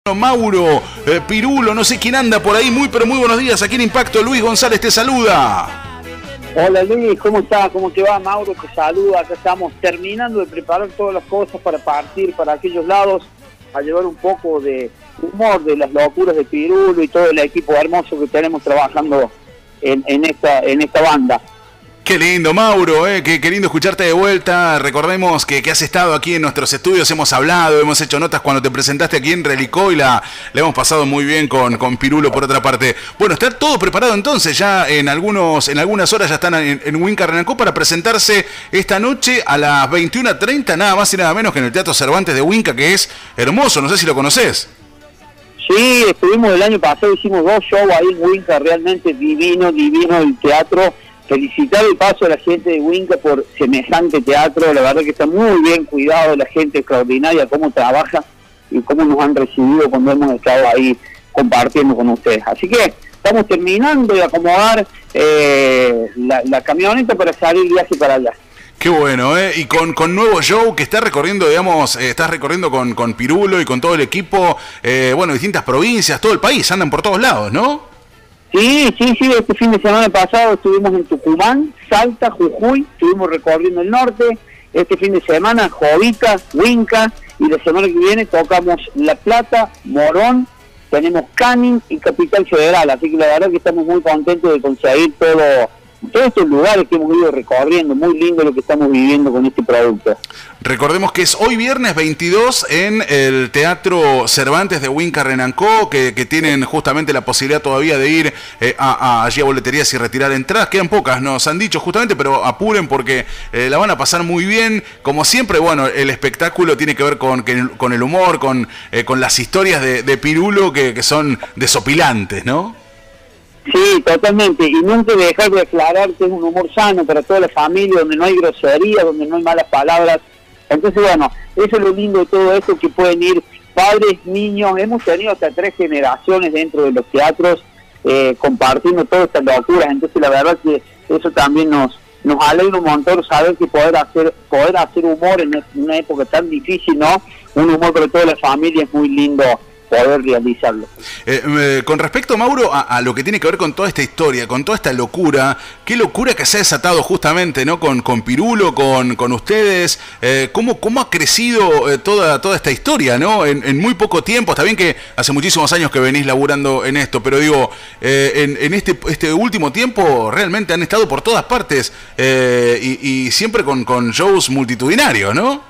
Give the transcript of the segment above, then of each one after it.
Mauro, Pirulo, no sé quién anda por ahí, pero muy buenos días, aquí en Impacto, Luis González te saluda. Hola Luis, ¿cómo estás? ¿Cómo te va? Mauro te saluda, acá estamos terminando de preparar todas las cosas para partir para aquellos lados, a llevar un poco de humor de las locuras de Pirulo y todo el equipo hermoso que tenemos trabajando en esta banda. Qué lindo, Mauro, qué lindo escucharte de vuelta. Recordemos que has estado aquí en nuestros estudios, hemos hablado, hemos hecho notas cuando te presentaste aquí en Relicó y la hemos pasado muy bien con Pirulo por otra parte. Bueno, está todo preparado entonces, ya en algunas horas ya están en Winca Renancó para presentarse esta noche a las 21:30, nada más y nada menos que en el Teatro Cervantes de Winca, que es hermoso, no sé si lo conoces. Sí, estuvimos el año pasado, hicimos 2 shows ahí en Winca, realmente divino el teatro. Felicitar el paso a la gente de Winca por semejante teatro, la verdad que está muy bien cuidado, la gente extraordinaria, cómo trabaja y cómo nos han recibido cuando hemos estado ahí compartiendo con ustedes. Así que estamos terminando de acomodar la camioneta para salir viaje para allá. Qué bueno, y con nuevo show que está recorriendo, digamos, estás recorriendo con Pirulo y con todo el equipo, bueno, distintas provincias, todo el país, andan por todos lados, ¿no? Sí, este fin de semana pasado estuvimos en Tucumán, Salta, Jujuy, estuvimos recorriendo el norte, este fin de semana Jovita, Winca, y la semana que viene tocamos La Plata, Morón, tenemos Canning y Capital Federal, así que la verdad que estamos muy contentos de conseguir todos estos lugares que hemos ido recorriendo, muy lindo lo que estamos viviendo con este producto. Recordemos que es hoy viernes 22 en el Teatro Cervantes de Winca Renancó, que tienen justamente la posibilidad todavía de ir allí a boleterías y retirar entradas. Quedan pocas, nos han dicho justamente, pero apuren porque la van a pasar muy bien. Como siempre, bueno, el espectáculo tiene que ver con el humor, con las historias de Pirulo que son desopilantes, ¿no? Sí, totalmente, y nunca dejar de aclarar que es un humor sano para toda la familia, donde no hay grosería, donde no hay malas palabras. Entonces, bueno, eso es lo lindo de todo esto, que pueden ir padres, niños, hemos tenido hasta 3 generaciones dentro de los teatros compartiendo todas estas locuras. Entonces la verdad que eso también nos alegra un montón saber que poder hacer humor en una época tan difícil, ¿no? Un humor para toda la familia es muy lindo poder realizarlo. Con respecto, Mauro, a lo que tiene que ver con toda esta historia, con toda esta locura, qué locura que se ha desatado justamente, ¿no? Con Pirulo, con ustedes, ¿cómo ha crecido toda esta historia, ¿no? En muy poco tiempo, está bien que hace muchísimos años que venís laburando en esto, pero digo, en este último tiempo realmente han estado por todas partes y siempre con shows multitudinarios, ¿no?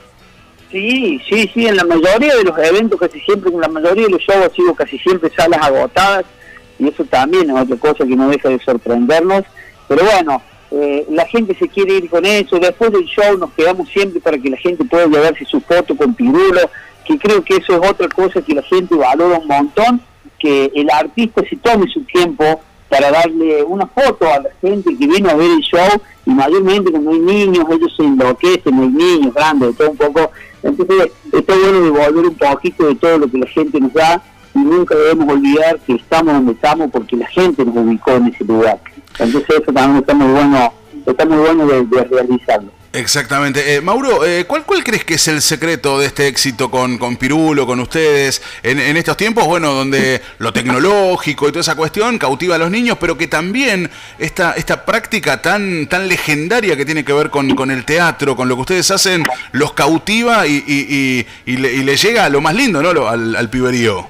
Sí, en la mayoría de los eventos, casi siempre, con la mayoría de los shows ha sido casi siempre salas agotadas, y eso también es otra cosa que no deja de sorprendernos, pero bueno, la gente se quiere ir con eso. Después del show nos quedamos siempre para que la gente pueda llevarse su foto con Pirulo, que creo que eso es otra cosa que la gente valora un montón, que el artista se tome su tiempo para darle una foto a la gente que vino a ver el show, y mayormente cuando hay niños, ellos se enloquecen, hay niños grandes, de todo un poco. Entonces está bueno devolver un poquito de todo lo que la gente nos da, y nunca debemos olvidar que estamos donde estamos porque la gente nos ubicó en ese lugar. Entonces eso también está muy bueno de realizarlo. Exactamente. Mauro, ¿cuál crees que es el secreto de este éxito con Pirulo, con ustedes, en estos tiempos, bueno, donde lo tecnológico y toda esa cuestión cautiva a los niños, pero que también esta práctica tan legendaria que tiene que ver con el teatro, con lo que ustedes hacen, los cautiva y le llega a lo más lindo, ¿no? Al piberío.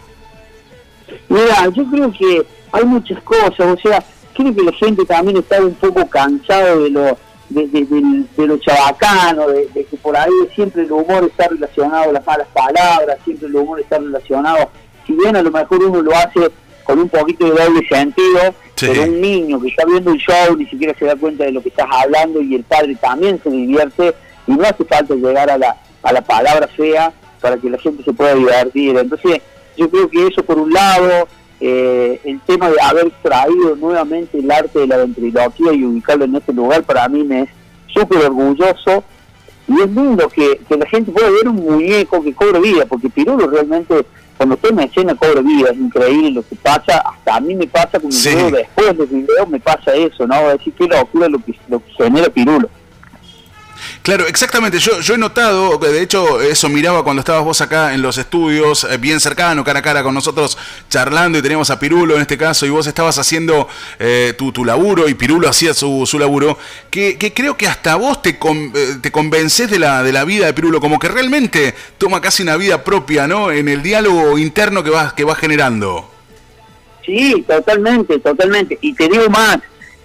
Mira, yo creo que hay muchas cosas, o sea, creo que la gente también está un poco cansado de lo chabacano, de que por ahí siempre el humor está relacionado a las malas palabras, siempre el humor está relacionado, si bien a lo mejor uno lo hace con un poquito de doble sentido, sí. Pero un niño que está viendo el show ni siquiera se da cuenta de lo que estás hablando, y el padre también se divierte, y no hace falta llegar a la palabra fea para que la gente se pueda divertir. Entonces yo creo que eso por un lado, el tema de haber traído nuevamente el arte de la ventriloquía y ubicarlo en este lugar, para mí me es súper orgulloso, y es lindo que la gente pueda ver un muñeco que cobre vida, porque Pirulo realmente, cuando está en escena, cobra vida. Es increíble lo que pasa, hasta a mí me pasa cuando sí. Veo después del video, me pasa eso, ¿no? Es decir, qué locura lo que genera Pirulo. Claro, exactamente. Yo he notado, que de hecho eso miraba cuando estabas vos acá en los estudios, bien cercano, cara a cara con nosotros, charlando, y teníamos a Pirulo en este caso, y vos estabas haciendo tu laburo y Pirulo hacía su laburo, que creo que hasta vos te convencés de la vida de Pirulo, como que realmente toma casi una vida propia, ¿no? En el diálogo interno que vas generando. Sí, totalmente, totalmente. Y te digo más,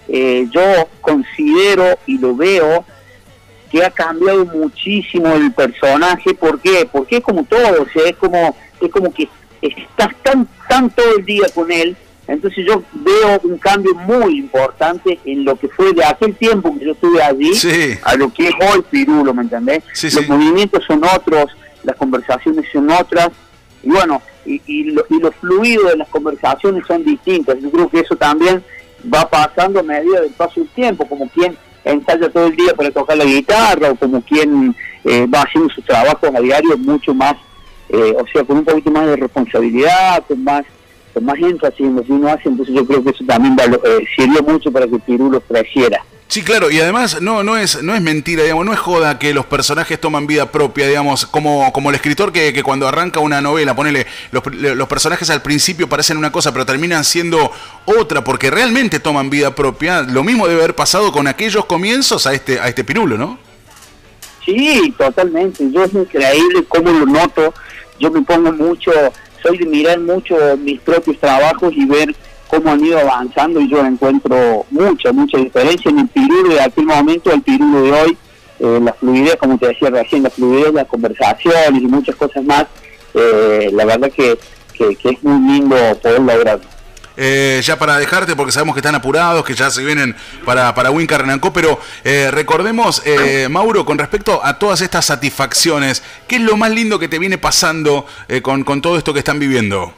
yo considero y lo veo que ha cambiado muchísimo el personaje. ¿Por qué? Porque es como todo, o sea, es como que estás tan todo el día con él. Entonces yo veo un cambio muy importante en lo que fue de aquel tiempo que yo estuve allí, sí, a lo que es hoy Pirulo, ¿me entendés? Sí, los movimientos son otros, las conversaciones son otras, y bueno, y los fluidos de las conversaciones son distintos. Yo creo que eso también va pasando a medida del paso del tiempo, como quien ensaya todo el día para tocar la guitarra, o como quien va haciendo sus trabajos a diario mucho más, o sea, con un poquito más de responsabilidad, con más énfasis en lo que uno hace. Entonces yo creo que eso también sirvió mucho para que Pirulo creciera. Sí, claro, y además no es mentira, digamos, no es joda que los personajes toman vida propia, digamos, como el escritor que cuando arranca una novela, ponele, los personajes al principio parecen una cosa, pero terminan siendo otra, porque realmente toman vida propia. Lo mismo debe haber pasado con aquellos comienzos a este Pirulo, ¿no? Sí, totalmente. Yo es increíble cómo lo noto. Yo me pongo mucho, soy de mirar mucho mis propios trabajos y ver cómo han ido avanzando, y yo encuentro mucha diferencia en el Pirulo de aquel momento al Pirulo de hoy. La fluidez, como te decía recién, la fluidez, las conversaciones y muchas cosas más. La verdad que es muy lindo poder lograrlo. Ya para dejarte, porque sabemos que están apurados, que ya se vienen para Winca Renancó, pero recordemos, Mauro, con respecto a todas estas satisfacciones, ¿qué es lo más lindo que te viene pasando con todo esto que están viviendo?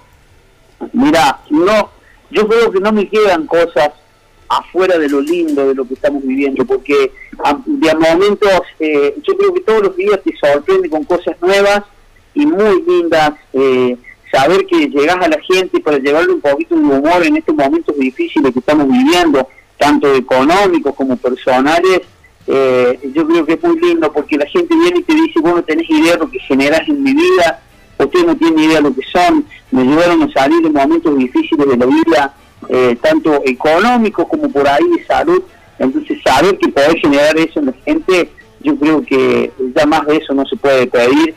Mira, yo creo que no me quedan cosas afuera de lo lindo de lo que estamos viviendo, porque de momentos, yo creo que todos los días te sorprende con cosas nuevas y muy lindas. Saber que llegás a la gente para llevarle un poquito de humor en estos momentos difíciles que estamos viviendo, tanto económicos como personales, yo creo que es muy lindo, porque la gente viene y te dice: vos no tenés idea de lo que generás en mi vida, ustedes no tienen idea de lo que son, me ayudaron a salir de momentos difíciles de la vida, tanto económicos como por ahí de salud. Entonces saber que podés generar eso en la gente, yo creo que ya más de eso no se puede pedir,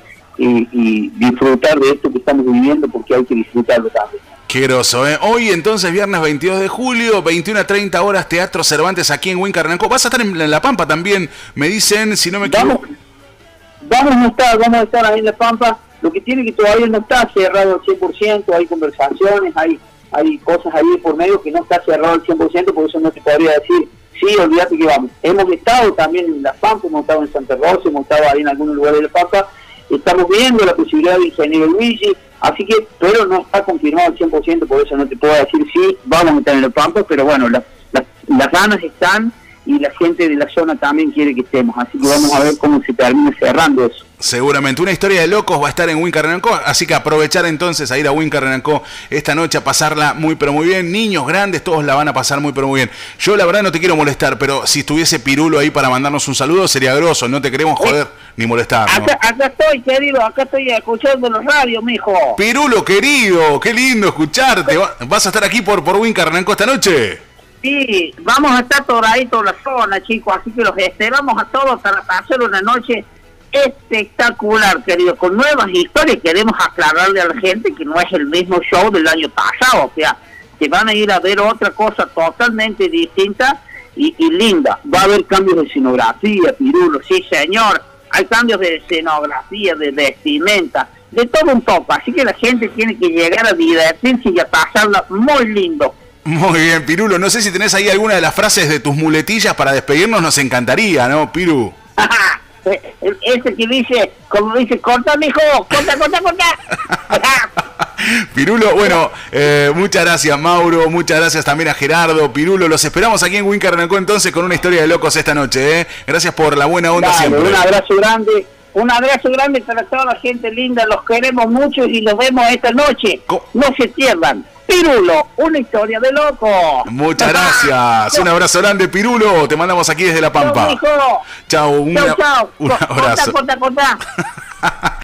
y disfrutar de esto que estamos viviendo, porque hay que disfrutarlo también. Qué groso, ¿eh? Hoy entonces, viernes 22 de julio, 21 a 30 horas, Teatro Cervantes aquí en Winca Renancó. Vas a estar en La Pampa también, me dicen, si no me equivoco. Vamos a estar ahí en La Pampa. Lo que tiene que todavía no está cerrado al 100%, hay conversaciones, hay cosas ahí por medio que no está cerrado al 100%, por eso no te podría decir, sí, olvídate que vamos. Hemos estado también en La Pampa, hemos estado en Santa Rosa, hemos estado ahí en algunos lugares de La Pampa. Estamos viendo la posibilidad de Ingeniero Luigi, así que, pero no está confirmado al 100%, por eso no te puedo decir sí, vamos a estar en El Pampa, pero bueno, las ganas están, y la gente de la zona también quiere que estemos, así que vamos a ver cómo se termina cerrando eso. Seguramente, una historia de locos va a estar en Winca Renancó, así que aprovechar entonces a ir a Winca Renancó esta noche, a pasarla muy pero muy bien. Niños, grandes, todos la van a pasar muy pero muy bien. Yo la verdad no te quiero molestar, pero si estuviese Pirulo ahí para mandarnos un saludo sería grosso, no te queremos joder ni molestar, ¿no? Acá estoy, querido, acá estoy escuchando los radios, mijo. Pirulo, querido, qué lindo escucharte. ¿Vas a estar aquí por Winca Renancó esta noche? Sí, vamos a estar por ahí, toda la zona, chicos, así que los esperamos a todos para hacer una noche espectacular, querido, con nuevas historias. Queremos aclararle a la gente que no es el mismo show del año pasado, o sea, que van a ir a ver otra cosa totalmente distinta y linda. Va a haber cambios de escenografía, Pirulo, sí señor, hay cambios de escenografía, de vestimenta, de todo un poco, así que la gente tiene que llegar a divertirse y a pasarla muy lindo. Muy bien, Pirulo, no sé si tenés ahí alguna de las frases de tus muletillas para despedirnos, nos encantaría, ¿no, Piru? Ese que dice, como dice, corta, mijo, corta. Pirulo, bueno, muchas gracias, Mauro, muchas gracias también a Gerardo. Pirulo, los esperamos aquí en Winca Renancó entonces con una historia de locos esta noche, ¿eh? Gracias por la buena onda. Dale, siempre. Un abrazo grande para toda la gente linda, los queremos mucho y los vemos esta noche. No se pierdan. Pirulo, una historia de loco. Muchas gracias. Un abrazo grande, Pirulo. Te mandamos aquí desde La Pampa. Chau, Chao, chau. un abrazo. Corta.